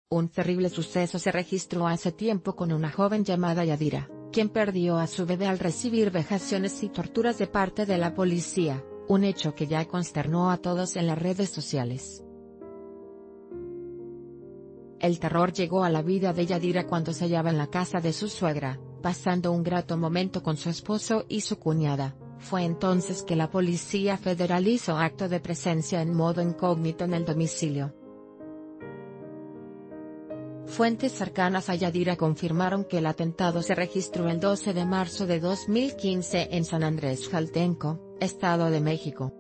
Un terrible suceso se registró hace tiempo con una joven llamada Yadira, quien perdió a su bebé al recibir vejaciones y torturas de parte de la policía, un hecho que ya consternó a todos en las redes sociales. El terror llegó a la vida de Yadira cuando se hallaba en la casa de su suegra, pasando un grato momento con su esposo y su cuñada. Fue entonces que la Policía Federal hizo acto de presencia en modo incógnito en el domicilio. Fuentes cercanas a Yadira confirmaron que el atentado se registró el 12 de marzo de 2015 en San Andrés Chaltenco, Estado de México.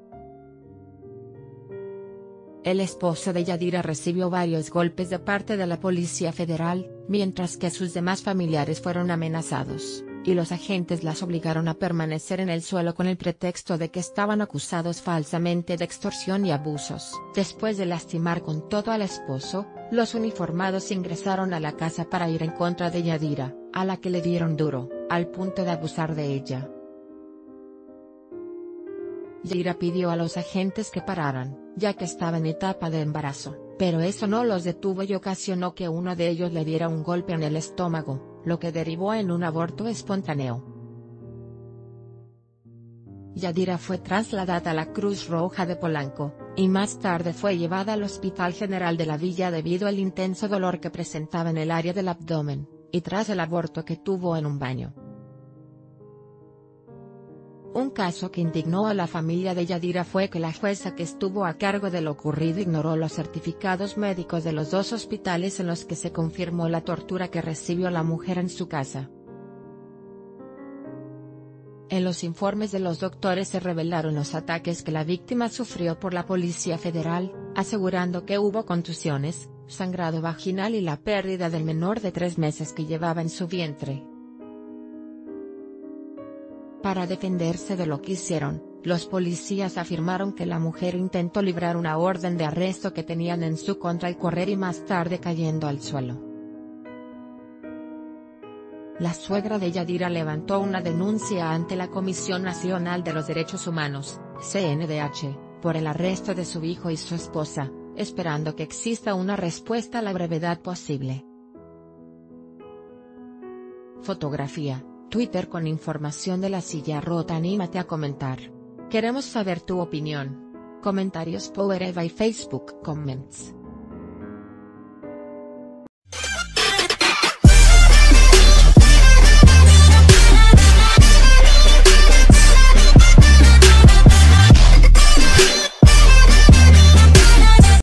El esposo de Yadira recibió varios golpes de parte de la Policía Federal, mientras que sus demás familiares fueron amenazados, y los agentes las obligaron a permanecer en el suelo con el pretexto de que estaban acusados falsamente de extorsión y abusos. Después de lastimar con todo al esposo, los uniformados ingresaron a la casa para ir en contra de Yadira, a la que le dieron duro, al punto de abusar de ella. Yadira pidió a los agentes que pararan, ya que estaba en etapa de embarazo, pero eso no los detuvo y ocasionó que uno de ellos le diera un golpe en el estómago, lo que derivó en un aborto espontáneo. Yadira fue trasladada a la Cruz Roja de Polanco, y más tarde fue llevada al Hospital General de la Villa debido al intenso dolor que presentaba en el área del abdomen, y tras el aborto que tuvo en un baño. Un caso que indignó a la familia de Yadira fue que la jueza que estuvo a cargo de lo ocurrido ignoró los certificados médicos de los dos hospitales en los que se confirmó la tortura que recibió la mujer en su casa. En los informes de los doctores se revelaron los ataques que la víctima sufrió por la Policía Federal, asegurando que hubo contusiones, sangrado vaginal y la pérdida del menor de 3 meses que llevaba en su vientre. Para defenderse de lo que hicieron, los policías afirmaron que la mujer intentó librar una orden de arresto que tenían en su contra al correr y más tarde cayendo al suelo. La suegra de Yadira levantó una denuncia ante la Comisión Nacional de los Derechos Humanos, CNDH, por el arresto de su hijo y su esposa, esperando que exista una respuesta a la brevedad posible. Fotografía, Twitter con información de la silla rota. Anímate a comentar. Queremos saber tu opinión. Comentarios Power Eva y Facebook Comments.